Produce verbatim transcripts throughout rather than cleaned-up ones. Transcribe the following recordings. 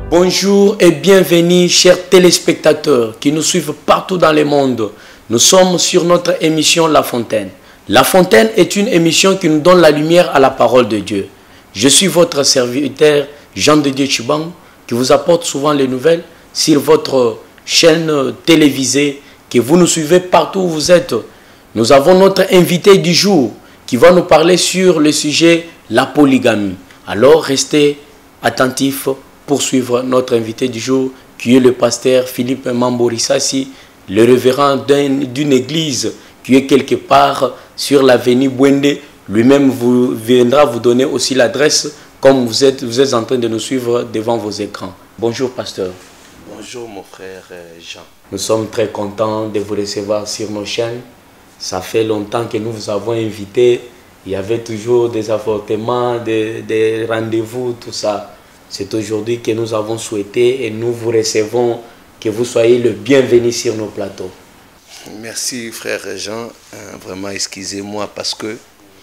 Bonjour et bienvenue chers téléspectateurs qui nous suivent partout dans le monde. Nous sommes sur notre émission La Fontaine. La Fontaine est une émission qui nous donne la lumière à la parole de Dieu. Je suis votre serviteur Jean de Dieu Chibang qui vous apporte souvent les nouvelles sur votre chaîne télévisée que vous nous suivez partout où vous êtes. Nous avons notre invité du jour qui va nous parler sur le sujet la polygamie. Alors restez attentifs pour suivre notre invité du jour qui est le pasteur Philippe Mamborissassi, le révérend d'une église qui est quelque part sur l'avenue Bwende. Lui-même vous viendra vous donner aussi l'adresse comme vous êtes, vous êtes en train de nous suivre devant vos écrans. Bonjour pasteur. Bonjour mon frère Jean. Nous sommes très contents de vous recevoir sur nos chaînes. Ça fait longtemps que nous vous avons invité. Il y avait toujours des avortements, des, des rendez-vous, tout ça. C'est aujourd'hui que nous avons souhaité et nous vous recevons que vous soyez le bienvenu sur nos plateaux. Merci frère Jean. Euh, vraiment excusez-moi parce que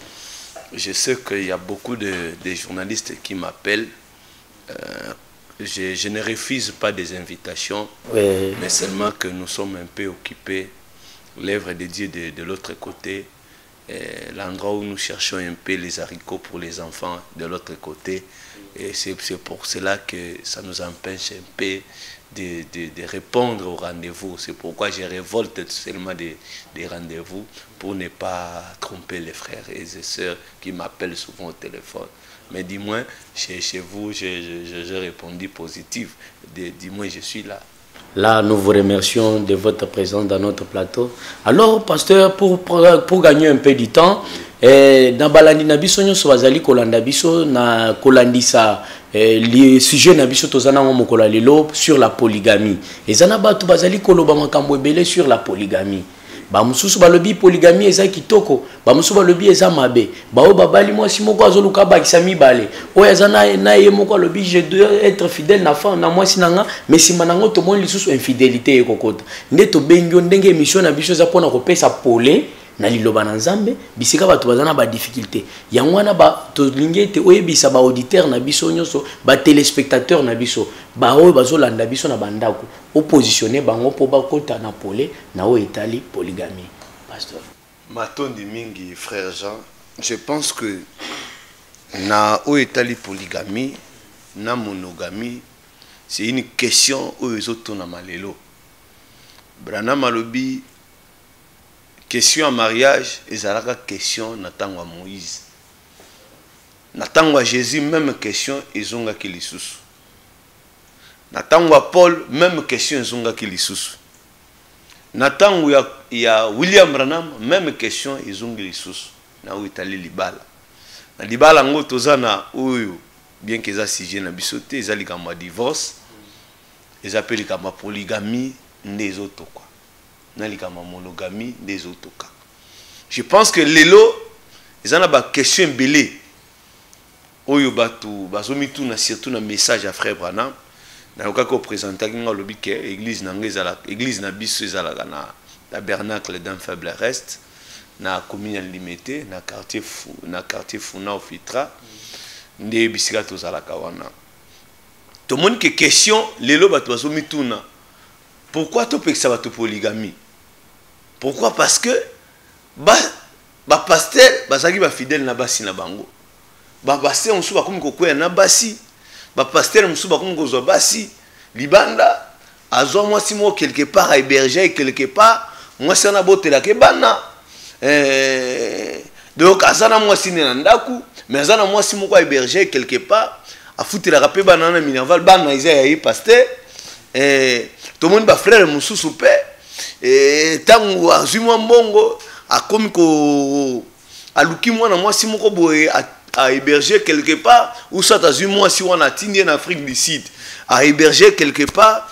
je sais qu'il y a beaucoup de, de journalistes qui m'appellent. Euh, je, je ne refuse pas des invitations, oui. Mais seulement que nous sommes un peu occupés. L'œuvre de Dieu de, de l'autre côté. L'endroit où nous cherchons un peu les haricots pour les enfants de l'autre côté. Et c'est pour cela que ça nous empêche un peu de, de, de répondre aux rendez-vous. C'est pourquoi je révolte seulement des, des rendez-vous pour ne pas tromper les frères et les sœurs qui m'appellent souvent au téléphone. Mais dis-moi, chez, chez vous, j'ai répondu positif. Dis-moi, je suis là. Là, nous vous remercions de votre présence dans notre plateau. Alors, pasteur, pour, pour, pour gagner un peu du temps, eh, dans balandi nabiso nyonso bazali kolanda biso na kolandisa eh, le sujet nabiso tozana ngo mokola lelo sur la polygamie. Ezana batu bazali koloba makambo ebele sur la polygamie. Ba mususu balobi polygamie eza kitoko, ba mususu balobi eza mabe. Ba o babali mwasi moko azoluka bakisa mibale. O ezana na ye moko alobi je dois être fidèle na fa na mwasi nanga, mais sima nango to moni lisusu infidélité ekokota. Nde to bengyo ndenge émission na biso za pona kopesa pole na liloba na Nzambe, bisika batu bazana ba difficulté. Yango wana ba to lingete oyebisa ba auditeur na biso nyonso, ba téléspectateur na biso, ba oyo bazolanda biso na bandako. Oppositionné bango po bakota na pole na o etali polygamie. Pasteur Matondi mingi frère Jean, je pense que na o etali polygamie na monogamie c'est une question o ezoto na malelo. Brana malobi question en mariage ezalaka question na tango Moïse. Na tango Jésus même question ezonga ki lisusu. Na tango Paul, même question ezonga ki lisusu. Na tango ya, ya William Branham, même question ezonga lisusu. Na o itali libala. Na libala ngo tozana oyo bien que ça sujet na bisote, ezali kama divorce, ezapeli kama polygamie ndezo tokwa. Na likama monogamie ndezo toka. Je pense que lelo ezana ba question belé. Oyo batu bazomitu na surtout na message à frère Branham. Na okako présenter nga lobi ke église na ngeza église na biso ezala na tabernacle d'un faible reste na commune limitée na quartier fou na quartier Funa Ofitra nde bisika tozala kawana to moni ke question lelo batu bazomituna pourquoi to pekisa batu polygamie pourquoi parce que ba ba pasteur bazaki ba fidèle na basi na bango ba pasteur musu bakomi kokwea na basi ba pasteur musu bakomi kozwa basi libanda azwa mwasi mo quelque part à héberger quelque part mwasi na botela ke bana eh donc azana mwasi na ndaku mais azana mwasi moko à héberger quelque part a futela ka pe bana na minerval bana isa ya pasteur eh to monde ba frère mususu pe eh tangu azwi mwa mbongo akomi ko aluki mwana mwasi moko boye à héberger quelque part, ou ça t'as eu moi si on a tindi en Afrique du Sud, à héberger quelque part,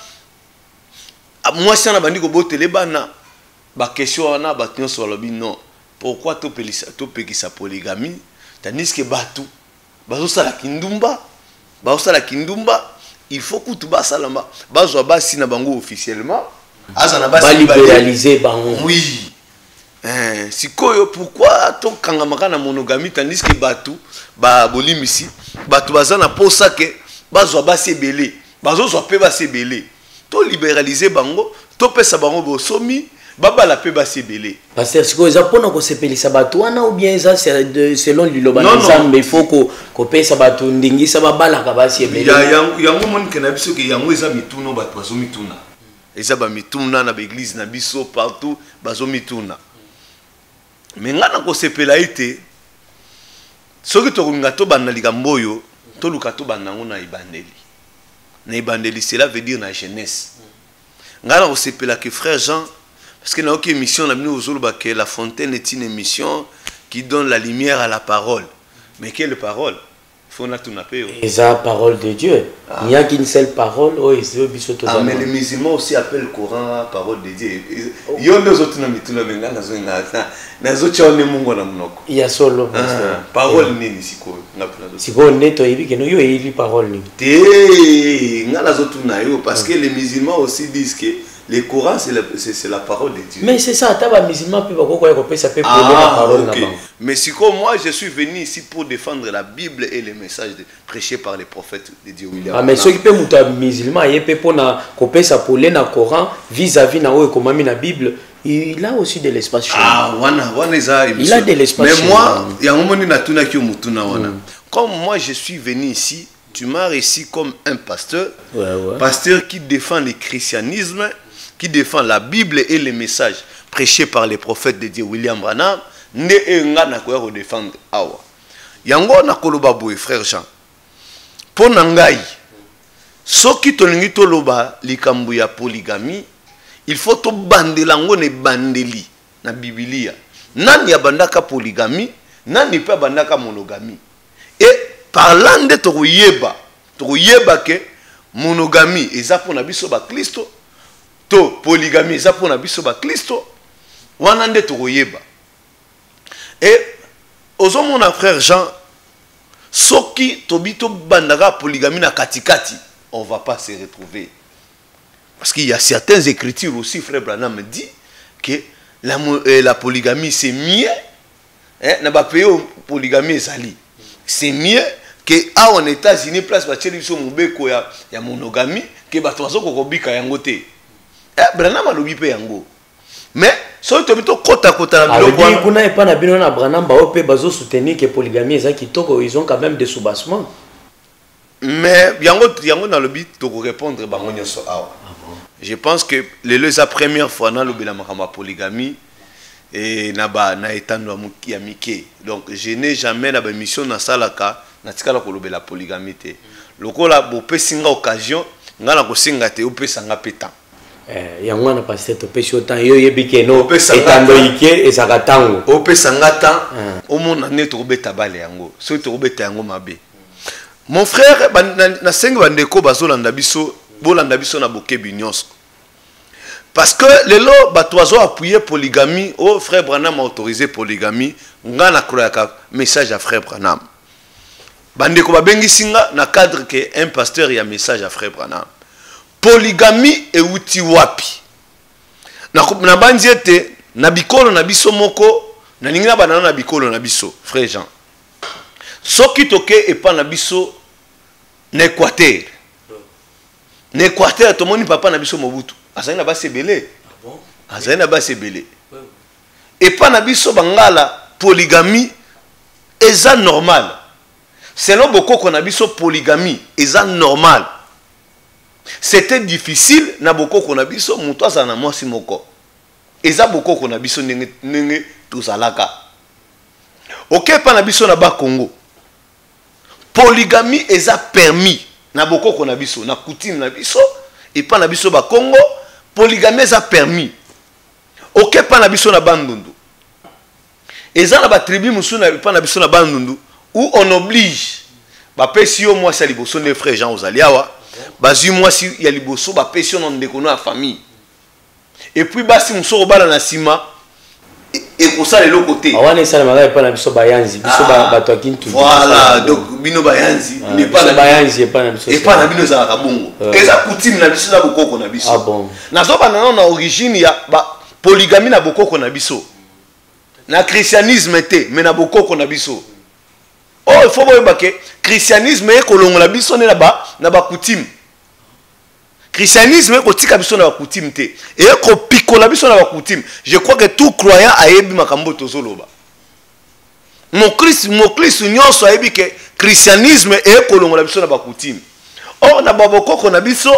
moi si on a bandit ko botelé bana, ba question on a battu sur le non. Pourquoi tu peux tu peux sa polygamie, tandis que batu, bazo sala kindumba, bazo sala kindumba, il faut que tu bas salama, bazo basi na bango officiellement, azana basi libéraliser bango. Oui. Eh, sikoyo pourquoi to kangamaka na monogamie tandis que batu ba bolimisi batu bazana posa ke bazwa basi ebele bazo so pe ba sebele to libéraliser bango to pesa bango bosomi baba la pe ba sebele parce que ce za pona ko sepelisa bato wana ou bien ça c'est selon liloba nzambe il faut ko ko pesa bato ndingisa babala ka ba sebele ya yango mon ke na biso ke yango eza mituno bato bazo mituna eza ba mituna na ba église na biso partout bazo mituna mais ngana ko sepela ite soki to ngato bana likambo yo to lukato bana ngona ibandeli na ibandeli cela veut dire na jeunesse ngana ko sepela que frère Jean parce que dans aucune émission que la fontaine est une émission qui donne la lumière à la parole mais quelle parole faut na tout naper et ça parole de Dieu ah. Il n'y a qu'une seule parole oh et c'est bisoto ah mais les musulmans aussi appellent le Coran parole de Dieu yo ndo zotu na mituna benga na zo na na zo chone mungu na mnoko il y a solo ah, parole nini siko ngapuna zo siko neto yibi que no yo yibi parole ni te ngala zotu na yo parce que les musulmans aussi disent que le Coran, c'est la, la parole de Dieu. Mais c'est ça, tu as musulman, puis ça peut prendre la parole. Okay. Mais si comme moi, je suis venu ici pour défendre la Bible et les messages de, prêchés par les prophètes de Dieu. Ah, mais ceux qui peuvent être musulmans, ils peuvent couper sa poule dans le Coran vis-à-vis de la Bible. Il a aussi de l'espace chez Ah, wana, wana il a de l'espace chez Mais moi, il y a un moment où comme moi, je suis venu ici, tu m'as réussi comme un pasteur, ouais, ouais. pasteur qui défend le christianisme, qui défend la Bible et les messages prêchés par les prophètes de Dieu William Branham, ne enga na ko défendre awa. Yango na koloba boy frère Jean. Po nangai. Soki tolingi to loba likambu ya polygamie, il faut to bandela ngo ne bandeli na Biblia. Nani ya bandaka polygamie, nani pa bandaka monogamie. Et parlant de to yeba, to yeba ke monogamie eza pona biso ba Kristo. To polygamie eza pona biso ba Kristo wana nde tokoyeba et ozo mon frère Jean soki tobito bandaka polygamie na katikati on va pas se retrouver parce qu'il y a certaines écritures aussi frère Branham dit que la, euh, la polygamie c'est mieux hein na ba pays polygamie ezali c'est mieux que à en États-Unis place ba tcheli biso mobeko ya ya monogamie que ba tozo kokobika yango te. Eh, Branham a l'obipé yango. Mais, si tu as kota kota na biloko wana, kuna epa na bino na Branham ba ope bazo soutenir que polygamie eza kitoko, ils ont quand même des soubassements. Mais yango yango na lobi to répondre bango nyoso awa. Je pense que les la première fois na lobela makama polygamie et na ba na etando ya mike. Donc je n'ai jamais na ba mission na salaka na tikala ko lobela polygamie te. Lokola bo pesinga occasion ngala ko singa te opesanga petan. Eh, yango na pasteur to pesi autant yo yebike no etando ike ezaka tango opesa ngata omona ne to beta bale yango so to beta yango mabe mon frère na sengi bandeko bazolanda biso bolanda biso na bokebi nyonso parce que lelo bato azo appuyer polygamie oh frère Branham a autorisé polygamie ngana kroyaka message à frère Branham bandeko babengisinga na cadre que un pasteur y a message à frère Branham. Polygamie et uti wapi na banzi ete na bikolo na biso moko na ningina banana na bikolo na biso frère Jean soki toke epa na biso na Équateur na Équateur tomoni papa na biso Mobutu azali na basebele azali na basebele epa na biso bangala polygamie eza normal selon bokoko na biso polygamie eza normal. C'était difficile na boko konabiso muto za na mwasi moko. Eza boko konabiso nenge nenge tuzalaka. OK pa na biso na ba Congo. Polygamie eza permis na boko konabiso na coutume na biso et pa na biso ba Congo polygamie eza permis. OK pa na biso na bandundu. Eza na ba tribu musu na pa na biso na bandundu où on oblige ba pesi yo mwasi ya liboso ne frère Jean Ozaliawa. Bazu moi si il y a liboso ba pression dans de kono a famille et puis basi muso bala na sima et pour ça les l'autre côté awana ça na pas na biso bayanzi biso ba bato akintu voilà donc bino bayanzi n'est pas na bayanzi et pas na biso et pas na bino za kabongo et ça coutume na biso na bokoko na biso ah bon na zo ba na origine ya ba polygamie na bokoko na biso na christianisme te mais na bokoko na biso. Oh, il faut voir que le christianisme est kolongola biso na ba na ba coutume. christianisme kotika biso na ba coutume te et ko pikola biso na ba coutume. Je crois que tout croyant ayebi makambo tozoloba. Mon Christ, mon Christ nyonso ayebi que christianisme e kolongola biso na ba coutume. Or na baboko ko na biso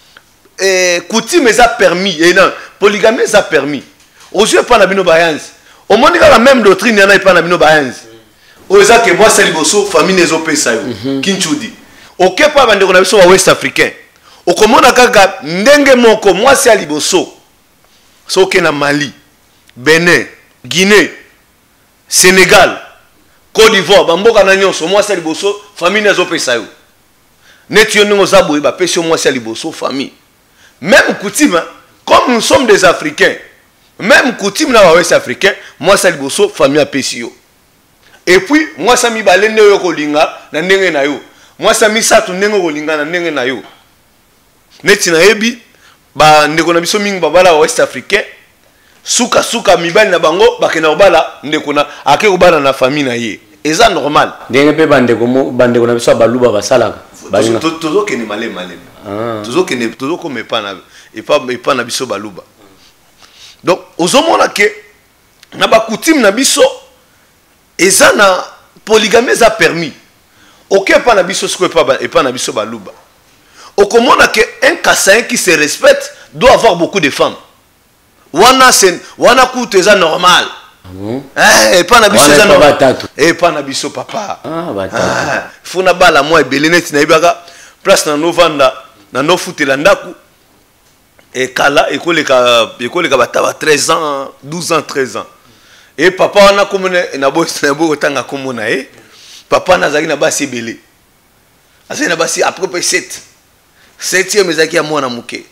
eh coutume eza permis et non polygamie eza permis. Ozo pa na bino bayanzi. Au moins la même doctrine yana pa na bino bayanzi. Oza ke moi c'est liboso famille nezo pesa yo. Kinchudi. OK pa bande ko na biso wa West Africain. Okomona kaka ndenge moko moi c'est liboso. Soke na Mali, Bénin, Guinée, Sénégal, Côte d'Ivoire, bamboka na nyonso moi c'est liboso famille nezo pesa yo. Netio ningo zabo ba pesi moi c'est liboso famille. Même coutume comme nous sommes des Africains. Même coutume na West Africain, moi c'est liboso famille a pesi yo. Et puis moi ça mi balende yo kolinga na ndenge na yo. Moi ça mi satu ndenge kolinga na ndenge na yo. Neti na yebi ba ndeko na biso mingi babala West Africain suka suka mibali na bango bakena obala ndeko na ake obala na famille na ye. Eza normal. Ndenge pe bandeko mo bandeko na biso baluba basalaka. Balinga tozo ke ni malé malé. Tozo ke ne tozo ko me pa na et pas et pas na biso baluba. Donc ozomona ke na ba coutume na biso eza na polygamie za permis. OK pas na biso ce pas et pas na biso baluba. Okomona que un Kassaïen qui se respecte doit avoir beaucoup de femmes. Wana sen wana kutu eza normal. Eh et pas na biso eza normal. Et pas na biso papa. Ah batatu. Funa bala moi beleneti na ibaka place na novanda na no futela ndaku. Et kala ekoleka ekoleka bataba treize ans, douze ans, treize ans. Et papa wana komone na bo na bo tanga komona eh. Papa nazaki na basi belé. Asa na basi après sept. Septième ezaki ya mwana muke.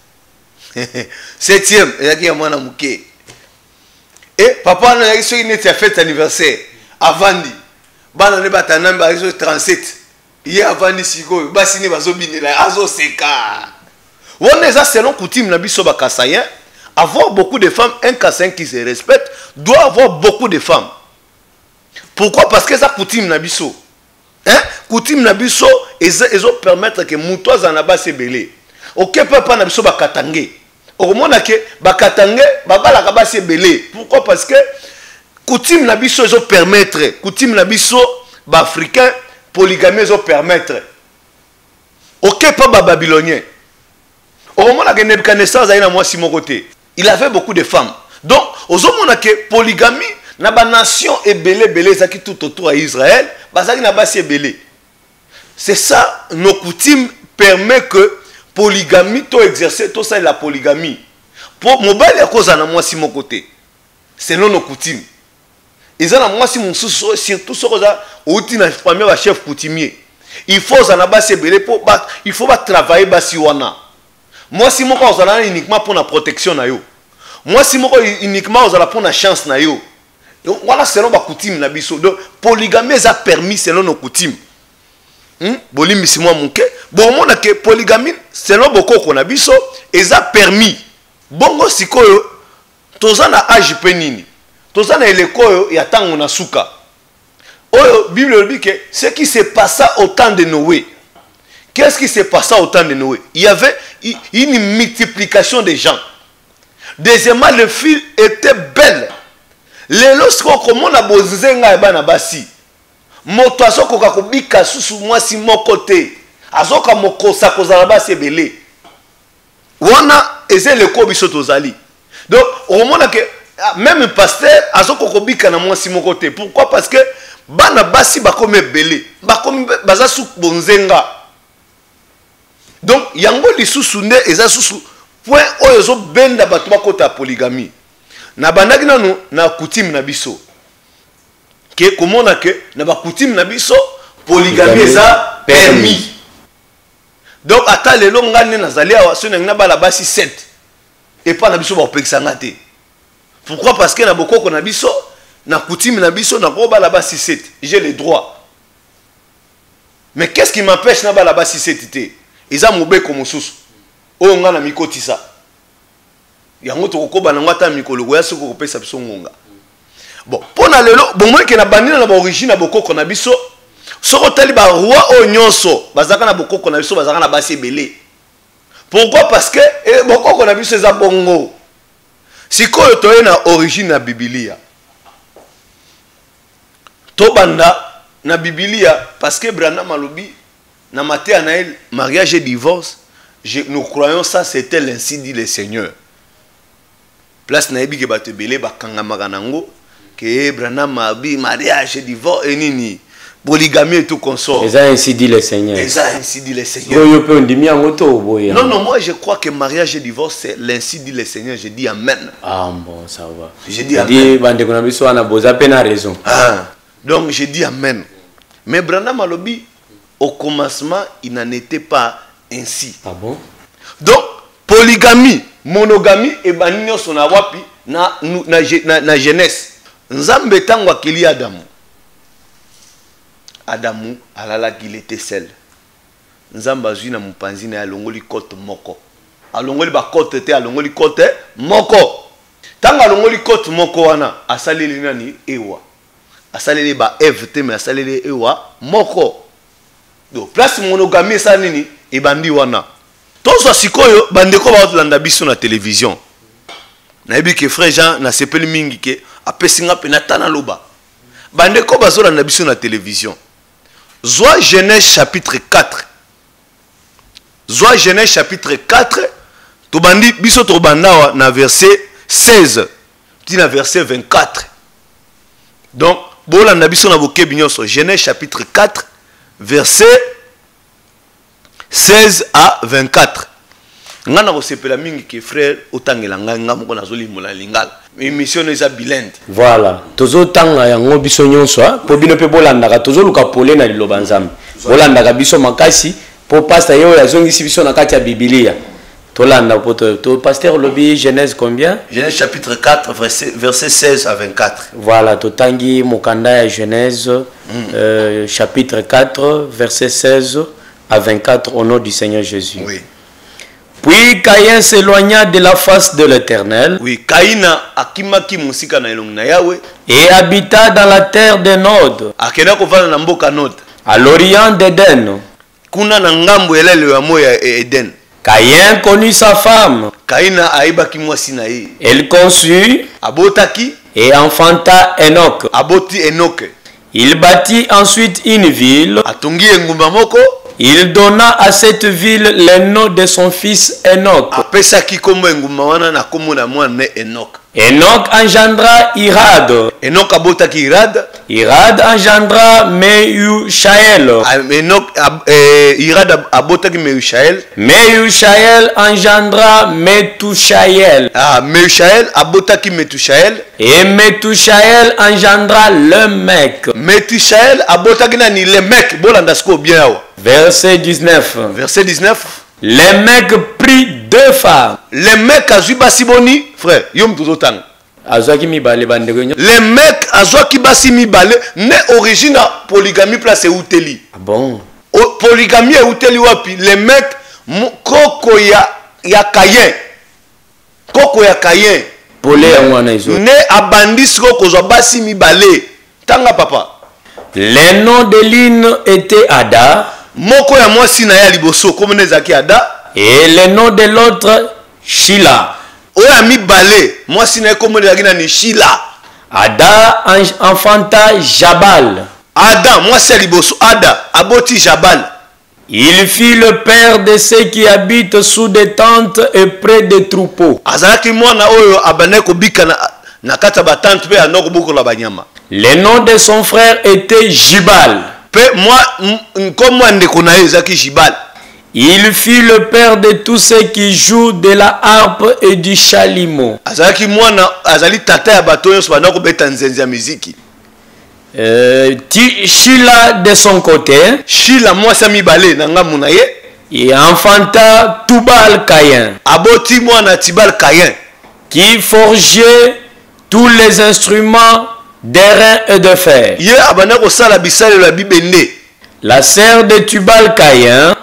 Septième ezaki ya mwana muke. Et papa na yaki soki neti ya fête anniversaire avandi. Bana ne batana ba iso trente-sept. Ye avandi siko basi ne bazo binela azo seka. On est selon coutume na biso ba Kassaïen, avoir beaucoup de femmes, un Kassaïen qui se respecte doit avoir beaucoup de femmes. Pourquoi? Parce que ça coutume na biso. Hein? Coutume na biso ezo permettre que mutoza na ba se belé. OK papa na biso ba katangé. Au moins que ba katangé ba bala ka ba se belé. Pourquoi? Parce que coutume na biso ezo permettre, coutume na biso ba africain polygamie ezo permettre. OK pas ba babylonien. Au moment que Nebuchadnezzar a eu moi si mon côté, il avait beaucoup de femmes. Donc, au moment que polygamie, na ba nation est belé belé ça qui tout autour à Israël, bah ça qui n'a pas si belé. C'est ça nos coutumes permet que polygamie to exercer tout ça la polygamie. Pour mobile à cause na moi si mon côté. Selon nos coutumes. Ils ont moi si mon sous surtout ce ça outil na famille va chef coutumier. Il faut ça na ba si belé pour il faut pas travailler ba si wana. Moi si mon cause là uniquement pour la protection na yo. Moi si mon uniquement aux pour la chance na yo. Donc voilà selon ba coutume na biso. Donc polygamie a permis selon nos coutumes. Hmm? Bolimi si moi monke. Bon mon que polygamie selon boko na biso eza permis. Bongo sikoyo toza na âge penini. Toza na elekoyo ya tango na suka. Oyo Bible dit que ce qui se passa au temps de Noé. Qu'est-ce qui s'est passé au temps de Noé? Il y avait une multiplication de gens. Deuxièmement, le fil était belle. Les lorsqu'on commence à bozenga eba na basi. Moto asoko kakobika susu mwasi moko te. Azoka mokosa kozala basi belé. Wana eze le ko biso tozali. Donc, au moment que même pasteur azoko kobika na mwasi moko te. Pourquoi? Parce que bana basi bakome belé. Bakome baza su bonzenga. Donc, yango lisusu nde eza susu point oyo benda bato bakota polygamie. Na bandaki nanu na coutume na biso. Que comment na que na ba coutume na biso polygamie eza permis. Donc ata lelo ngane nazali awa so na bala basi sept et pas na biso ba opekisanga te. Pourquoi? Parce que na bokoko na biso na coutume na biso na ko bala basi sept. J'ai le droit. Mais qu'est-ce qui m'empêche na bala basi sept te? Eza mobeko mosusu oyo nga na mikotisa yango tokokoba na ngata mikolo ya soko kopesa biso ngonga. Bon pona lelo bon moi ke na bandina na ba origine na bokoko na biso soko tali ba roi o nyonso bazaka na bokoko na biso bazaka na basi belé. Pourquoi? Parce que eh, beaucoup qu'on a vu ces abongos. Si quoi tu as une origine na Biblia. Tobanda na Biblia parce que Branham Malobi na maté anaël mariage et divorce. Je, nous croyons ça c'était l'ainsi dit le Seigneur. Place na ebi ke bato belé ba kanga maganango que Branham Malobi mariage et divorce et nini. Polygamie et tout consort. Et ça ainsi dit le Seigneur. Et ça ainsi dit le Seigneur. Non, non, moi je crois que mariage et divorce, c'est l'ainsi dit le Seigneur. Je dis Amen. Ah bon, ça va. Je dis Amen. Raison. Ah, donc je dis Amen. Mais Branham Malobi, au commencement, il n'en était pas ainsi. Ah bon? Donc, polygamie, monogamie, et banigno son awapi, na, na, na, na jeunesse. Nzambe tango akili Adamu. Adamu alala qu'il était seul. Nzamba zui na mupanzi na alongoli kote moko. Alongoli ba kote te alongoli kote moko. Tanga alongoli kote moko wana asaleli nani ewa. Asaleli ba Eve te me asaleli ewa moko. Do place monogamie sa nini e bandi wana. Tozo sikoyo bandeko ba otlanda biso na télévision. Na yebi ke frère Jean na sepeli mingi ke apesinga penata na loba. Bandeko bazola na biso na télévision. Zwa Genèse chapitre quatre. Zwa Genèse chapitre quatre. Tobandi biso tobandawa na verset seize. Ti na verset vingt-quatre. Donc, bola na biso na boke binyoso. Genèse chapitre quatre. Verset seize à vingt-quatre. Ngana ko sepela mingi ke frère otangela nganga moko na zoli mola lingala. Émission eza bilende. Voilà. Tozo tanga yango biso nyonso po bino pe bolandaka tozo luka pole na liloba nzambe. Bolandaka biso makasi po pasteur yo yazongisi biso na kati ya Biblia. Tolanda po to pasteur lobi Genèse combien? Genèse chapitre quatre verset verset seize à vingt-quatre. Voilà, totangi mokanda ya Genèse mm. euh, chapitre quatre verset seize à vingt-quatre au nom du Seigneur Jésus. Oui. Puis Caïn s'éloigna de la face de l'Éternel. Oui, Caïna akimaki musika na elongi na Yahweh et habita dans la terre de Nod. Akenda kovanda na mboka Nod. À l'orient d'Éden. Kuna na ngambo elele ya moya Eden. Caïn connut sa femme. Caïna aibaki mwasi na ye. Elle conçut abotaki et enfanta Enoch. Aboti Enoch. Il bâtit ensuite une ville. Atongi engumba moko. Il donna à cette ville le nom de son fils Enoch. Enoch engendra Irad. Enoch abotaki Irad. Irad engendra Meushael. Enoch Irad abotaki Meushael. Meushael engendra Metushael. Ah, Meushael abotaki Metushael. Et Metushael engendra Lemec. Metushael abotaki nani Lemec. Bolanda sko bien. Verset dix-neuf. Verset dix-neuf. Les mecs prit deux femmes. Les mecs azu basi boni, frère, yom tuzotang. Azwaki mi bale bandeko. Les mecs azwaki basi mi bale, ne origine polygamie place uteli. Ah bon? O, polygamie uteli wapi? Les mecs koko ya ya Caïn. Koko ya Caïn. Polé ya mwana izo. Ne abandis koko zo basi mi bale. Tanga papa. Les noms de l'une était Ada. Moko ya mwasi na ya liboso comme nezaki Ada. Et le nom de l'autre Shila. Oya mi balé, mwasi na comme nezaki na ni Shila. Ada enfanta Jabal. Ada mwasi ya liboso Ada aboti Jabal. Il fut le père de ceux qui habitent sous des tentes et près des troupeaux. Azalaki mwana oyo abane ko bika na na kata ba tente pe anoko buko la banyama. Le nom de son frère était Jibal. Il fut le père de tous ceux qui jouent de la harpe et du chalumeau. Euh, Shila de son côté, Shila il enfanta Tubal Caïn, qui forgeait tous les instruments d'airain et de fer. La sœur de Tubal Caïn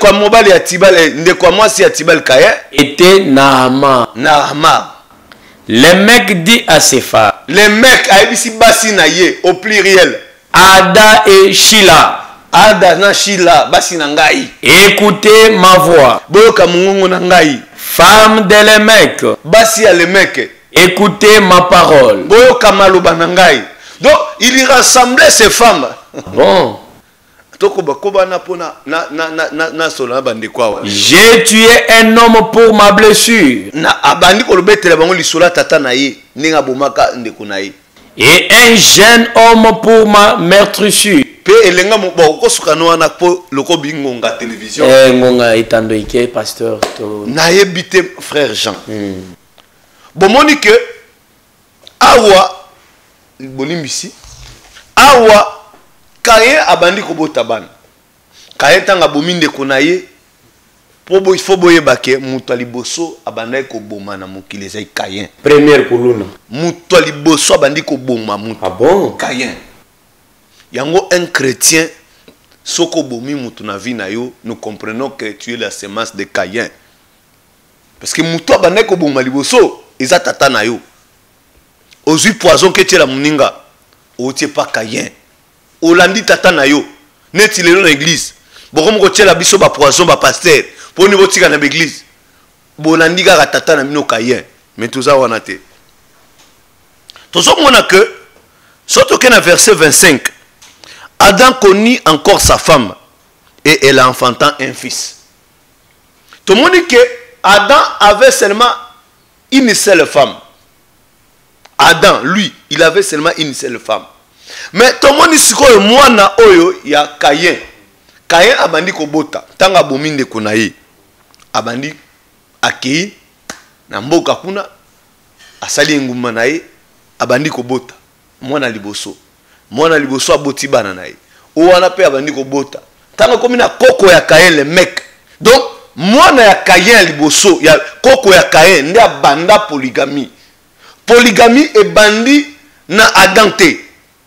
était Nahama. Nahama. Le mec dit à ses femmes, le mec a ici basi na ye au pluriel. Ada et Shila. Ada na shila basi na ngai. Écoutez ma voix. Boyoka mungongo na ngai. Femme de Lémec. Basi ya Lémec. Écoutez ma parole. Boyoka maloba na ngai. Donc il y rassemblait ces femmes. Bon. J'ai tué un homme pour ma blessure. Et un jeune homme pour ma meurtrissure. Eh, ngonga itando ike pasteur to. Naebite frère Jean. Bomoni que awa bonimbisi awa Kayen abandi ko botaban. Kayen tanga bominde konaye. Pobo il faut boye bake mutali boso abandai ko boma na mokili zai Kayen. Première kuluna. Mutali boso abandi ko boma mutu. Ah bon? Kayen. Yango un chrétien soko bomi mutu na vie na yo, nous comprenons que tu es la semence de Kayen. Parce que mutu abandai ko boma liboso eza tata na yo. Ozui poison que tu es la muninga. O tie pas Kayen. Olandi tata na yo neti lelo na église bokomo ko tiela biso ba poison ba pasteur po ni botika na église bolandi ka tata na mino Kayen mais tout ça wana te tozo mona que surtout que na verset vingt-cinq Adam connut encore sa femme et elle enfanta un fils. Tout le monde dit que Adam avait seulement une seule femme. Adam lui il avait seulement une seule femme. Mais tout le monde dit que moi na oyo ya Kayen. Kayen abandi ko bota tanga bominde konaye. Abandi akei na mboka kuna asali nguma naye abandi ko bota. Mwana liboso. Mwana liboso aboti bana naye. Owana pe abandi ko bota. Tanga komi na koko ya Kayen le mec. Donc mwana ya Kayen liboso ya koko ya Kayen nde abanda polygamie. Polygamie e bandi na Adam te.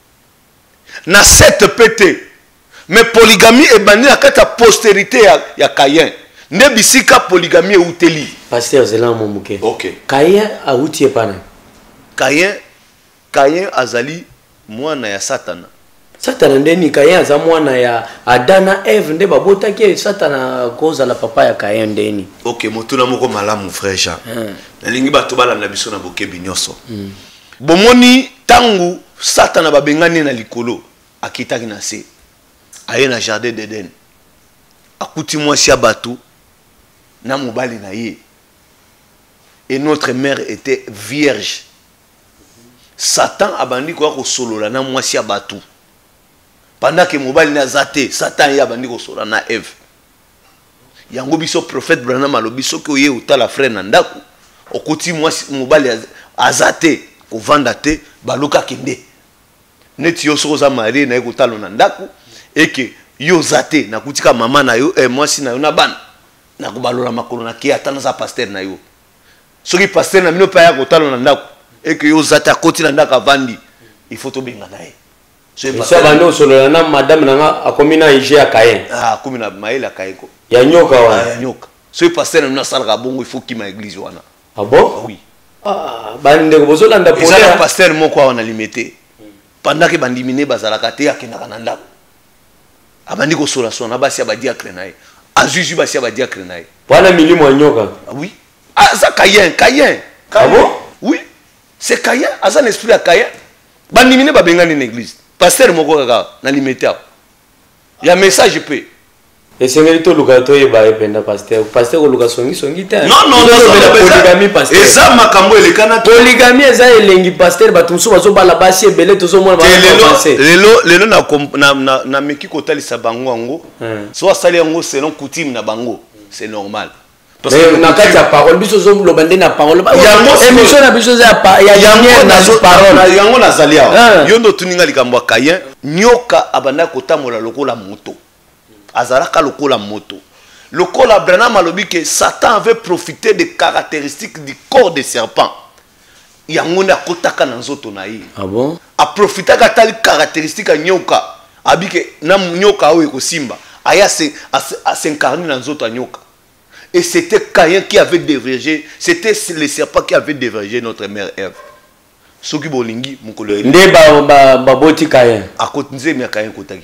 Na sept pété. Mais polygamie est bandie à la postérité ya Kayen. Ne bisika polygamie ou teli. Pasteur Zelan Momouke. Ok. Kayen a outie pana. Kayen Kayen azali mwana ya Satana. Satana ndeni Kayen aza mwana ya Adana Eve nde babota ke Satana koza la papa ya Kayen ndeni. Ok, motuna moko malamu frère Jean. Nalingi bato bala na biso na bokebi nyonso. Bomoni tangu Satana babengani na likolo akitaki na se. Aye na jardin d'Eden. Akuti mwasi ya batu na mobali na ye. Et notre mère était vierge. Satan abandi ko ko solola na mwasi ya batu. Pendant que mobali na zate, Satan ya abandi ko solola na Eve. Yango biso prophète Branham alobi soki oye utala frère na ndako, okuti mwasi mobali azate ko vanda te baluka kende. Neti yo soza mari na ekutalo na ndako eke yo zate na kutika mama na yo eh mwasi na yo na bana na kubalola makolo na kia tana za pasteur na yo soki pasteur na mino pa ya kutalo na ndako eke yo zate akoti na ndako avandi il faut to benga nae so pasteur bando solo na madame na akomi na ije ya Kayen ah akomi na maila Kayen ko ya nyoka wa ya nyoka so pasteur na mino sala bongo il faut ki ma église wana ah bon oui ah bande ko bozolanda pour ça pasteur moko wana limité pendant que bandimine bazalaka te akendaka na ndako abandi ko sola sona basi abadi akre nae azuzu basi abadi akre nae wana milimo nyoka oui ah ça Kayen Kayen ah bon oui c'est Kayen asa l'esprit à Kayen bandimine babengani na église pasteur moko kaka na limité il y a message pe et c'est mérito lukato yeba ependa pasteur pasteur luka songi songi ta non non non polygamie pasteur eza makambo elekana polygamie eza elengi pasteur batumso bazo bala basi ebele tozo mona ba passer lelo lelo na na na meki kotalisa bango ngo so asali ngo selon coutume na bango c'est normal parce que na kati ya parole biso zo lobande na parole émission na biso za ya yango na parole yango na zalia yo ndo tuninga likambo Kayen nyoka abanda kotamola lokola moto azalaka lokola moto lokola Branham alobi que Satan avait profité des caractéristiques du corps des serpents yango na kotaka na nzoto na ye ah bon a profité ka tali caractéristique ya nyoka abike na nyoka oyo kosimba aya se a s'incarner na nzoto ya nyoka et c'était Kayen qui avait dévergé c'était le serpent qui avait dévergé notre mère Ève soki bolingi mukolo nde ba ba boti Kayen a kotinze mi Kayen kotaki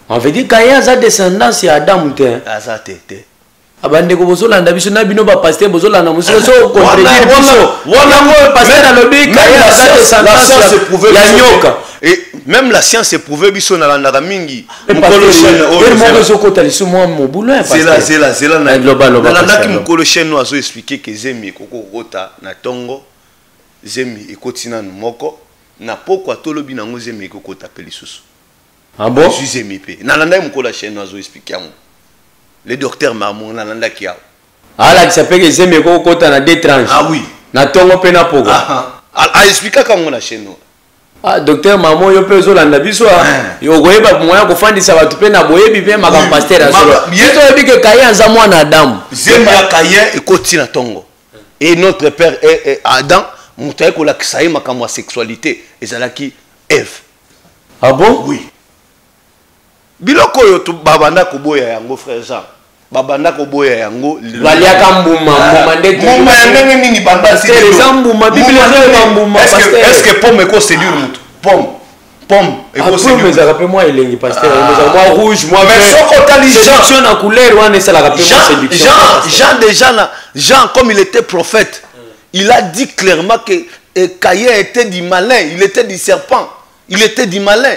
On veut dire Caïn a sa descendance et Adam. Ah, ça, t'es. Abande ko bozolanda biso na bino ba pasteur bozolanda musika so contredire biso wana mo pasteur na lobi Caïn a sa descendance ya nyoka et même la science est prouvée biso na landaka mingi mukolo chaîne o mo zo kota liso mo mo boulot c'est là c'est là c'est là na global global na landaki mukolo chaîne no azo expliquer que zemi koko kota na tongo zemi ekotina moko na poko atolobi nango zemi kokota pe lisusu ah bon je suis zemi pe na landaki mukolo chaîne no azo expliquer yango. Le docteur Mamon Nalanda Kia. Ah là, qui s'appelle que Zemi Kota na deux tranches. Ah oui. Na tongo pena poko. Ah ah. Ah expliquer comment na chez nous. Ah docteur Mamon yo pezo landa biso yo goyeba moya ko fandisa batu pena boyebi pe maka pasteur asolo. Yeto yebi que Caïn za mwana Adam. Zemi ya Caïn et koti na tongo. Et notre père est Adam, mutaye ko la kisaye makambo ya sexualité ezalaki Ève. Ah bon? Oui. Biloko yo to babanda ko boya yango frère Jean. Babanda ko boya yango baliaka mbuma mbuma ndetu mbuma ndenge nini banda si les mbuma bible zo mbuma pasteur est-ce que pomme ko séduire mutu pomme pomme et ko séduire mais ça rappelle moi elengi pasteur moi rouge moi mais soko tali séduction na couleur wana ça la rappelle moi séduction Jean Jean déjà là Jean comme il était prophète il a dit clairement que Caïn était du malin il était du serpent il était du malin.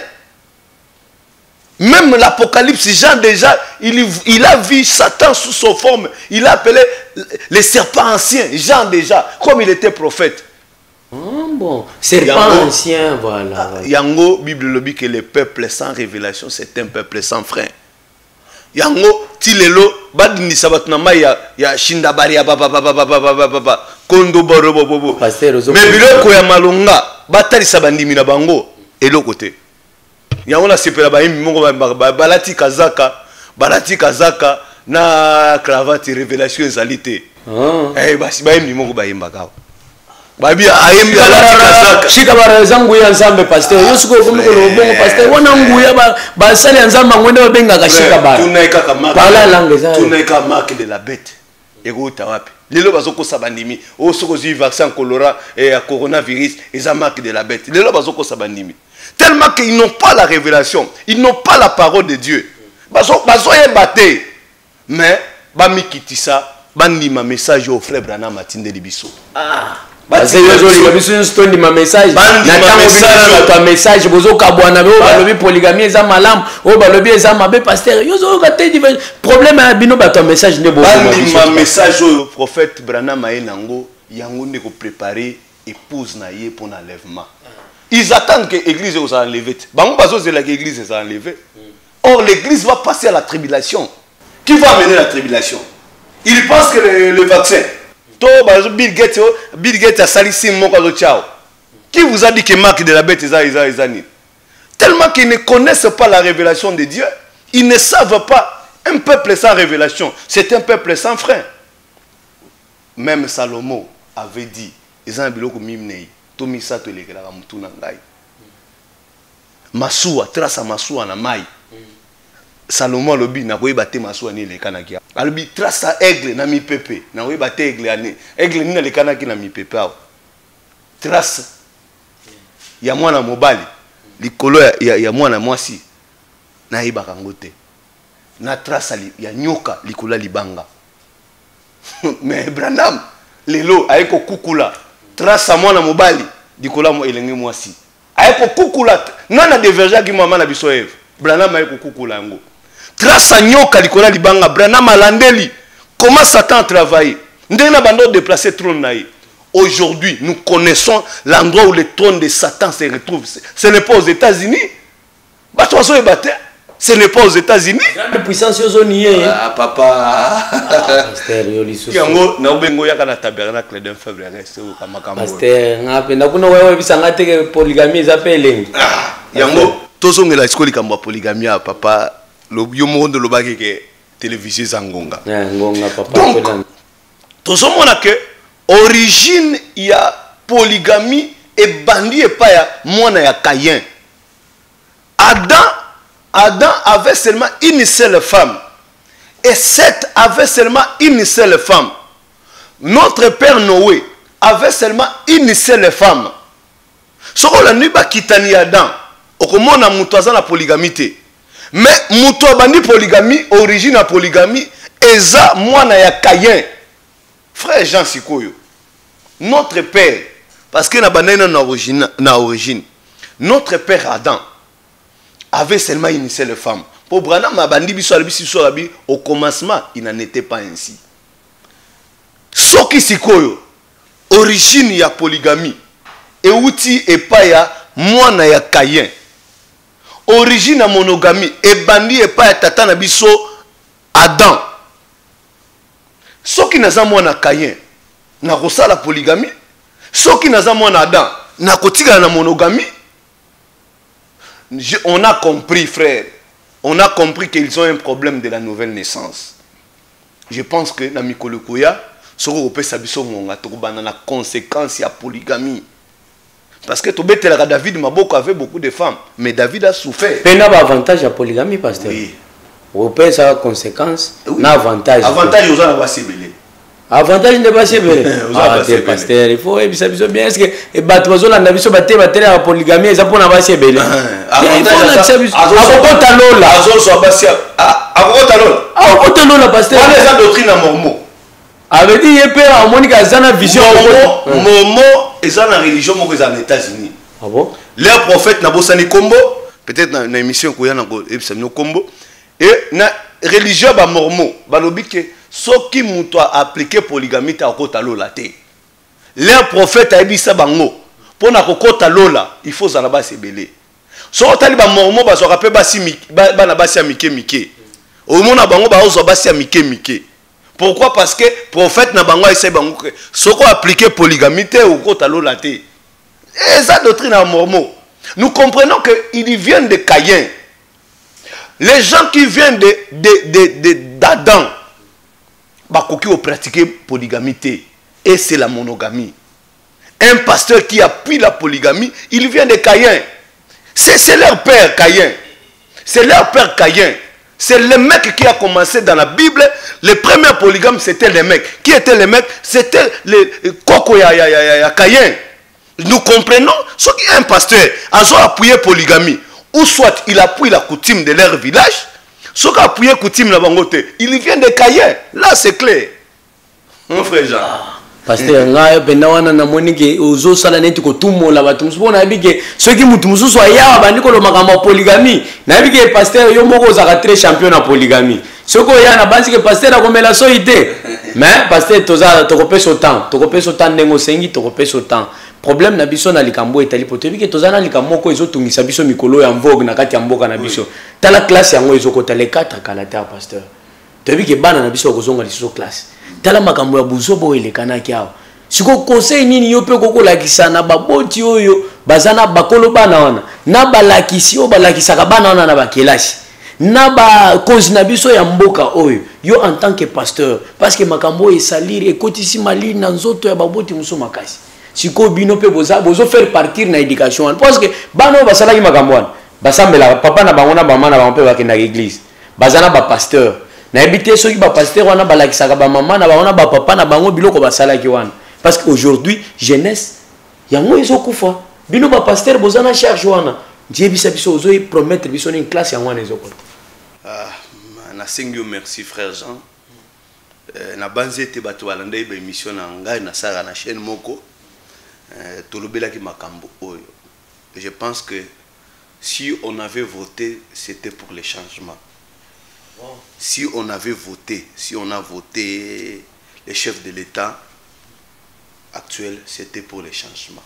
Même l'Apocalypse, Jean déjà, il, il a vu Satan sous son forme. Il a appelé les serpents anciens. Jean déjà, comme il était prophète. Oh bon, serpent ancien, voilà. Yango, Bible le dit que le peuple sans révélation, c'est un peuple sans frein. Yango, Tilelo, Badini Sabatnama, ya ya Shindabari, ya papa, papa, papa, papa, papa, Kondo Boro, Bobo. Mais Biloko ya Malonga, Batali Sabandimi na Bango, et l'autre côté. Yango sepela ba mongo ba balati kazaka balati kazaka na cravate révélation ezalité eh basi ba yemi mongo ba yemba ka ba bi ayembi balati kazaka shika bara zangu ya nzambe pasteur yo siko ko ko bongo pasteur wana nguya ba ba sale nzamba ngwende ba benga ka shika bara tunaika ka marque pala langue za tunaika marque de la bête ego tawapi lelo bazoko sabandimi o soko zi vaccin colora et coronavirus eza marque de la bête lelo bazoko sabandimi. Tellement qu'ils n'ont pas la révélation, ils n'ont pas la parole de Dieu. Baso baso est batté. Mais bami kitisa, bandi ma message au frère Branham Matinde Libiso. Ah. Parce que aujourd'hui la biso stondi ma message. Na tango ta message bozo kabwana bo balobi polygamie eza malam, o balobi eza mabe pasteur. Yo zo ka te problème à bino ba ton message ne bozo. Bandi ma message au prophète Branham Mayenango, yango ne ko préparer épouse na ye pour l'enlèvement. Ils attendent que l'église soit enlevée. L'église soit enlevée. Or, l'église va passer à la tribulation. Qui va amener la tribulation? Ils pensent que le, le vaccin. Bill Gates, Bill Gates a salissé mon cadeau. Qui vous a dit que Marc de la bête est tellement qu'ils ne connaissent pas la révélation de Dieu. Ils ne savent pas. Un peuple sans révélation, c'est un peuple sans frein. Même Salomon avait dit, ils ont un biloko mimnei. Tomisa to lekela ka mutu na ngai masuwa trasa masuwa na mai Salomon lobi na koyeba te masuwa ni lekana ki alobi trasa aigle na mi pepe na koyeba te aigle ani aigle ni na lekana ki na mi pepe awo trasa ya mwana mobali likolo ya, ya mwana mwasi na yeba kango te na trasa ya nyoka likolo libanga mais Branham lelo ayeko kukula trace mwana mobali dikola mo elenge mwasi ayeko kukula nana diverger ki mama na biso Eve Branham ayeko kukula yango trace nyoka dikola libanga Branham alandeli comment Satan travaille ndenge na bando déplacer trône na ye. Aujourd'hui nous connaissons l'endroit où le trône de Satan se retrouve. Ce n'est pas aux États-Unis. Bato so ebate. Ce n'est pas aux États-Unis. Grande puissance aux nié. Ah papa. Pasteur Yoliso. Yango na ubengo yaka na tabernacle d'un faible reste au kamakambo. Pasteur ngapenda kuna wewe bisanga te polygamie za pelengi. Yango tozongela skoli kamba polygamie papa lo yo monde lo bakeke télévision za ngonga. Yeah, ngonga papa. Donc tozomona que origine ya polygamie et bandi et pas ya mwana ya Caïn. Adam Adam avait seulement une seule femme. Et Seth avait seulement une seule femme. Notre père Noé avait seulement une seule femme. Ce qu'on a dit, kitani Adam. Okomona mutuaza la polygamité. mais muto abandi polygamie origine ya polygamie eza mwana ya Caïn. Frère Jean Sikoyo, notre père, parce que na bandai na origine, na origine, notre père Adam avait seulement une seule femme. Pour Branham abandi biso alibisi so abi au commencement, il n'en était pas ainsi. Soki Sikoyo, origine ya polygamie, et outi et pas ya mwana ya Caïn. Origine ya monogamie, et bandi et pas ya tata na biso Adam. Soki naza mwana Caïn, na kosa la polygamie. Soki naza mwana Adam, na kotika na monogamie. Je, on a compris, frère. On a compris qu'ils ont un problème de la nouvelle naissance. Je pense que na mikolo koya, soko opesa biso ngonga tokobana na conséquence ya polygamie. Parce que Tobetela David Maboko avait beaucoup de femmes, mais David a souffert. Mais il y a un avantage à la polygamie, pasteur. Oui. Vous payez ça conséquence, oui. Un avantage. Avantage aux gens à Bassébélé. Avantage de Bassébélé. Ah, pasteur, il faut bien. Est-ce que les bateaux ont la vision battre battre la polygamie, ça pour la Bassébélé. Avantage à Avocata Lola. Avocata Lola. Avocata Lola, pasteur. On est en doctrine à Mormon. Avec dit il y a Monica Zana vision. Momo est en religion aux États-Unis. Ah bon? Leur prophète n'a pas Kombo, peut-être dans une émission qu'on a dans Kombo. Et na religion ba mormon, ba lobi que ceux qui m'ont appliqué polygamie ta kota lola te. Leur prophète a dit ça bango. Pour na kota lola, il faut zala ba sebele. So tali ba mormon ba so rappel ba si ba na ba si mike mike. Au monde bango ba ozo ba si mike mike. Pourquoi? Parce que prophète na bango essaie bango que ceux qui appliqué polygamie te ou kota lola te. Et ça doctrine à mormon. Nous comprenons que ils viennent de Caïn. Les gens qui viennent de, de, de, de, d'Adam, qui ont pratiqué polygamie, et c'est la monogamie. Un pasteur qui appuie la polygamie, il vient de Caïn. C'est leur père Caïn. C'est leur père Caïn. C'est le mec qui a commencé dans la Bible. Le premier polygame, c'était le mec. Qui était le mec? C'était le Koko ya, ya, ya, ya, Caïn. Nous comprenons, ce qui est un pasteur, a appuyé polygamie. Ou soit il appuie la coutume de leur village, soit il appuie la coutume de la bangote. Il vient de Caïn. Là, c'est clair. Mon frère Jean. Pasteur, nga penda wana na monike ozo sala neti ko tumo la batumsu bona bige soki mutu mususu aya bandiko lo makambo polygamie na bige pasteur yo moko za très champion na polygamie soko ya na banzi ke pasteur akomela so ite mais pasteur toza tokopesa temps tokopesa temps ndengo sengi tokopesa temps problème na biso na likambo etali potebi ke toza na likambo ko ezotungisa biso mikolo ya mvogue na kati ya mboka na biso tala classe yango ezokota le quatre kalata pasteur tobi ke bana na biso kozonga liso classe tala makambo ya buzobo elekana kiao siko conseil nini yo pe kokolakisa na baboti oyo bazana bakolo bana wana na balakisi o balakisaka bana wana na bakelasi na ba cause na biso ya mboka oyo yo en tant que pasteur parce que makambo esaliri ekotisi mali na nzoto ya baboti muso makasi siko bino pe boza bozo faire partir na éducation parce que bana basalaki makambo wana basambela papa na bango na mama na bango pe bakenda église bazana ba pasteur na ebité ceux qui ba pasteur wana balakisaka ba mama na bango na ba papa na bango biloko basalaki wana parce qu'aujourd'hui jeunesse yango ezokufa bino ba pasteur bozana charge wana Dieu bisa biso ozo promettre biso une classe yango wana ezokota. Ah na singyo merci frère Jean. Euh, na banzete bato balanda ba émission na ngai na sara na chaîne moko euh, tolobelaki makambo oyo. Je pense que si on avait voté, c'était pour les changements. Wow. Si on avait voté, si on a voté les chefs de l'État actuel, c'était pour les changements.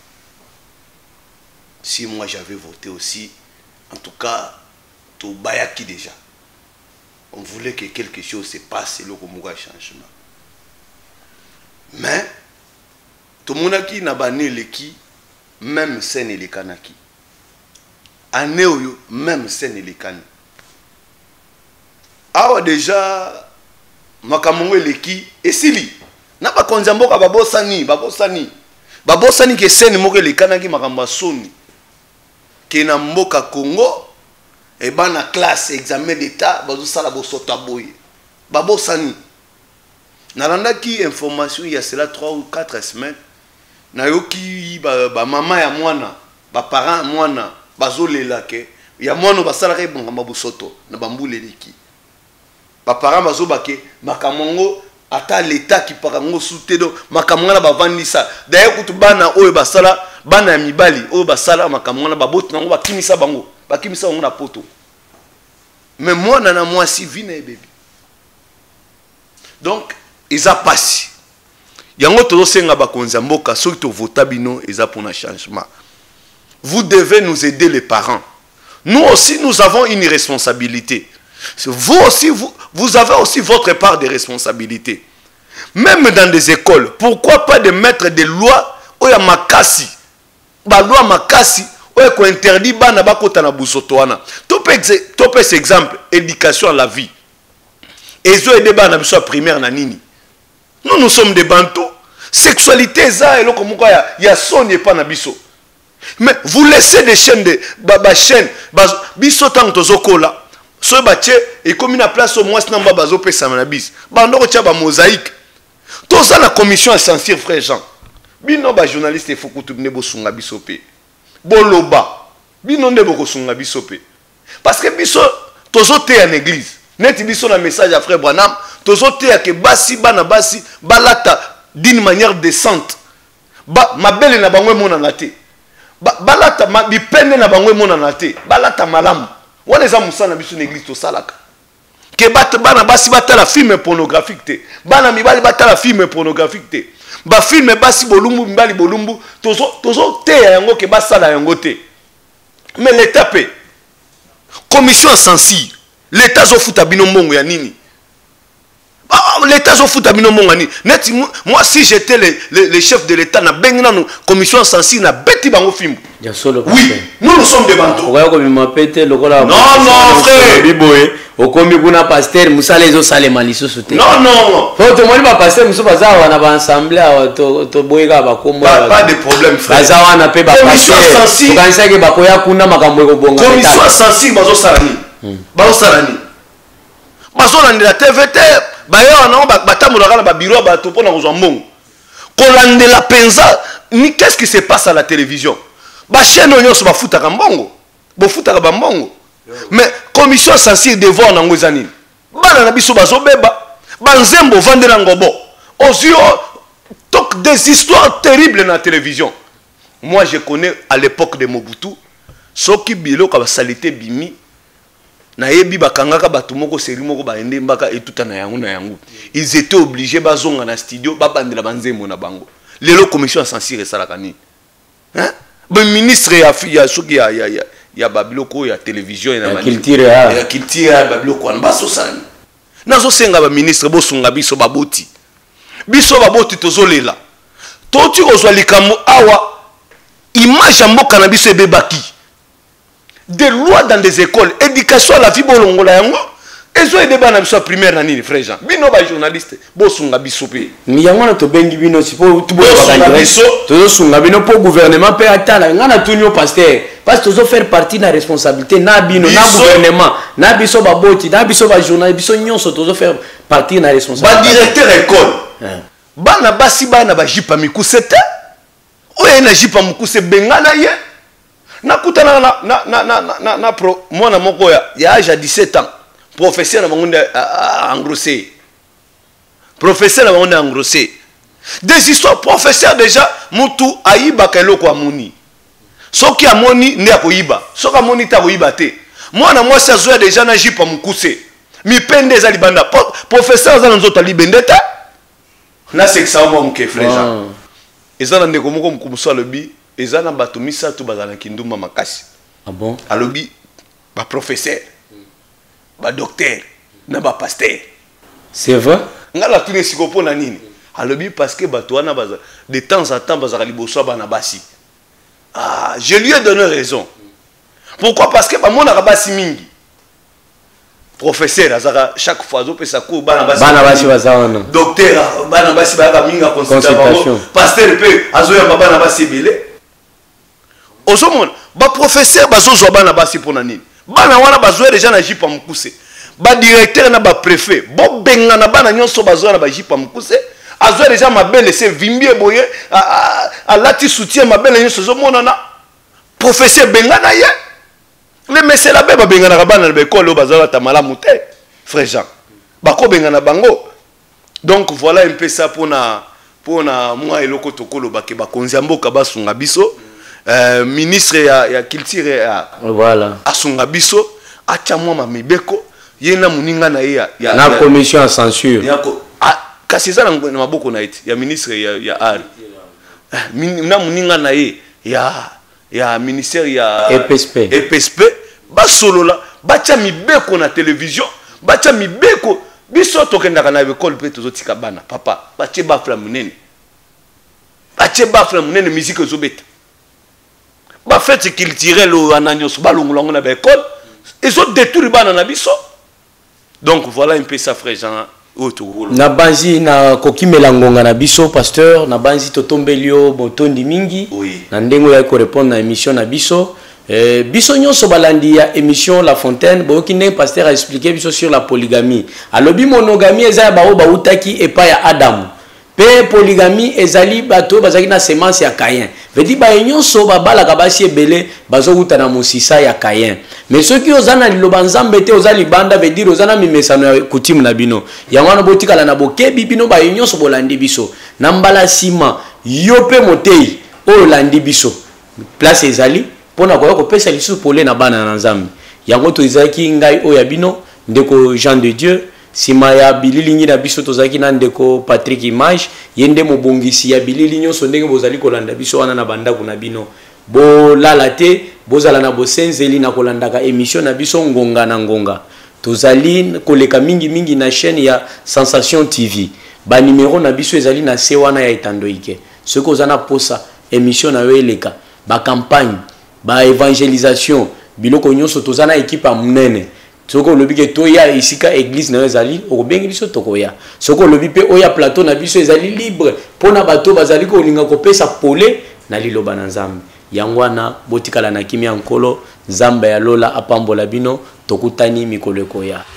Si moi j'avais voté aussi, en tout cas, tout bayaki déjà. On voulait que quelque chose se passe, c'est le changement. Mais, tout le monde qui n'a pas né le qui, même scène et les kanaki. Anéo, même scène et les kanaki. Ah déjà, makamongo le qui, et sili. N'a pas konzambo ka babo sani, babo sani. Babo sani que scène moke les kanaki makamba soni. Qui na mboka Congo, et ben na classe examen d'état, bazo sala bo sota boy. Babo sani. Nalanda ki information il y a cela trois ou quatre semaines. Na yoki ba, ba maman ya mwana, ba parent mwana, bazo lela ke ya mwana basala ka bongamba bosoto na bambule leki ba parents bazo bake makamongo ata l'état qui parango soutedo makamwana bavandisa d'ailleurs kutu bana oyo basala bana ya mibali oyo basala makamwana baboti nango bakimisa bango bakimisa bango na poto mais mwana na mwasi vina bébé donc eza pasi yango tozo senga bakonza mboka soki to vota bino eza pour un changement. Vous devez nous aider les parents. Nous aussi nous avons une responsabilité. Vous aussi vous, vous avez aussi votre part de responsabilité. Même dans des écoles, pourquoi pas de mettre des lois oya makasi. Ba loi makasi oya ko interdit bana bakota na busoto wana. Top exemple éducation à la vie. Ezo aider bana biso primaire na nini. Nous, nous sommes des bantous. Sexualité, ça, et là, comme quoi, il y a son, il n'y a pas na biso. Mais vous laissez des chaînes, de baba chaînes, biso tant que zoko là. Ce bâtiment, et comme il y a place au moins, c'est un bazo pe samanabis. Bando ko tchaba mosaïque. Tout ça, la commission a censure, frère Jean. Bino ba journaliste, il faut que tu ne bosunga biso pe. Boloba. Bino ne boko sunga biso pe. Parce que biso, tozo te en église. Net biso na message à frère Branham. Tozo te ya ke basi bana basi balata d'une manière décente. Ba ma belle na bangwe mona ngate. Ba balata ma bi pende na bangwe mona ngate. Balata malamu. Wana za musana biso na église to salaka. Ke bat bana basi batala film pornographique te. Bana mibali batala film pornographique te. Ba film basi bolumbu mibali bolumbu tozo tozo te yango ke basala yango te. Mais l'état pe commission à censure. L'état zo futa bino mbongo ya nini? L'État zo futa bino mbongo nini? Net moi si j'étais le, le, le chef de l'État na bengina no commission à censure na beti bango fimbo. Oui, nous nous sommes des bantous. Non non frère. Biboé, okomi kuna pasteur musala ezo salema lisusu te. Non non. Faut to moni ba pasteur musu baza wana ba ensemble to to boyeka ba kombo. Pas de problème frère. Baza wana pe ba commission à censure. Kanisa ke bakoya kuna makambo ekobonga. Commission à censure bazo salani. Bazo salani. Bazo landela T V T. Bayo non batamulaka na ba bureau ba to pona kozwa mbongo. Kolandela penza ni qu'est-ce qui se passe à la télévision? Ba chaîne nyonso ba futaka mbongo. Bo futaka ba mbongo. Mais commission censure devoir na ngo ezani. Bana na biso bazo beba. Banzembo vandela ngobo. Ozio tok des histoires terribles na télévision. Moi je connais à l'époque de Mobutu soki bilo ka ba salité bimi. Na yebi bakangaka batu moko seri moko ba ende mbaka etuta na yango na yango. Ils étaient obligés bazonga na studio ba bandela banzembo na bango. Lelo commission censure salaka ni. Hein? Bon ministre ya ya soki ya ya ya ya babiloko ya télévision na mani. Culture ya. Ya culture ya babiloko na baso sani. Nazo senga ba ministre bo sunga biso baboti. Biso baboti tozolela. Toti kozwa likambo awa image mboka na biso ebebaki. Des lois dans des écoles, éducation à la vie bolongola yango. Ezo ede bana biso primaire na nini frère Jean. Bino ba journaliste bo sunga biso pe. Mi yango na to bengi bino sipo to bo ba biso. To sunga bino po gouvernement pe atala ngana tunyo pasteur. Parce que tozo faire partie na responsabilité na bino na gouvernement, na biso ba boti, na biso ba journaliste, biso nyonso tozo faire partie na responsabilité. Ba directeur école. Bana basi bana ba jipa mikusete. Oye na jipa mukuse bengana ye. Nakuta na na na na na na na pro mwana moko ya ya âge à dix-sept ans professeur na bango engrossé professeur na bango engrossé des histoires professeur déjà mutu ayiba keloko amoni soki amoni ndi akoyiba soki amoni ta koyiba te mwana mwasi azoya déjà na jipa mukuse mipende za libanda professeur za nzoto libendeta na sexa mo mke frère ezana ndeko moko mukumusa lobi ezana bato misatu bazana kinduma makasi. Ah bon? Alobi ba professeur, ba docteur, na ba pasteur. C'est vrai? Ngala tune sikopo na nini? Alobi parce que bato wana baza de temps en temps bazaka liboso bana basi. Ah, je lui ai donné raison. Pourquoi? Parce que ba mona basi mingi. Professeur azaka chaque fois zo pesa ko bana basi. Bana basi bazana. Docteur bana basi ba minga consultation. Pasteur pe azoya bana basi belé. Ozomon ba professeur bazozwa bana basi pona nini bana wana bazwa déjà na jipa mukuse ba directeur na ba préfet bo benga na bana nyonso bazwa na ba jipa mukuse azwa déjà mabele se vimbie boye a lati soutien mabele nyonso zomona na professeur benga na ye les messieurs là bas bengana rabana na école bazala ta malamu te frère Jean bako bengana bango. Donc voilà un peu ça pour na pour na moi eloko tokolo bake bakonzi mboka basunga biso euh, ministre ya ya culture ya voilà asunga biso acha mwa mamibeko yena muninga na ya ya na commission à censure yako kasi za na maboko na iti ya ministre ya ya art na muninga na ye ya ya ministère ya E P S P E P S P basolola bacha mibeko na télévision bacha mibeko biso tokendaka na école pe tozotika bana papa bache bafla munene bache bafla munene musique ezobeta ba fête culturelle o ananyos balongolongo na école ezo détruire bana na biso. Donc voilà un peu ça frère Jean autour na banzi na kokimela ngonga na biso pasteur na banzi totombelio botondi mingi oui. Na ndengo ya ko répondre na émission na biso eh, biso nyonso balandi ya émission La Fontaine boki ne pasteur a expliqué biso sur la polygamie alobi monogamie eza ba o ba utaki epa ya Adam pe polygamie ezali bato bazaki na semence ya Caïn veut dire ba nyonso ba bala ka basi ebele bazokuta na musisa ya Caïn mais ceux qui ozana liloba nzambe te ozali banda veut dire ozana mimesano ya kutimu na bino yango na botikala na bokebi bino ba nyonso bolandi biso na mbala sima yo pe motei o landi biso place ezali pona ko ko pesa lisu pole na bana na nzambe yango to ezaki ngai o ya bino ndeko Jean de Dieu sima ya bilili na biso tozaki na ndeko Patrick Image yende mobongisi ya bilili nyonso ndenge bozali kolanda biso wana na banda kuna bino bo lalate bozala na bosenzeli na kolandaka émission na biso ngonga na ngonga tozali koleka mingi mingi na chaîne ya Sensation T V ba numéro na biso ezali na se wana ya Etandoike ce que ozana posa émission na yo eleka ba campagne ba évangélisation biloko nyonso tozana équipe a munene soko lobi ke toya isika église na ezali obengi biso tokoya soko lobi pe oya plateau na biso ezali libre pona bato bazali ko linga ko pesa pole na liloba na nzambe yangwana botikala na kimia nkolo nzamba ya lola apambola bino tokutani mikolo koya.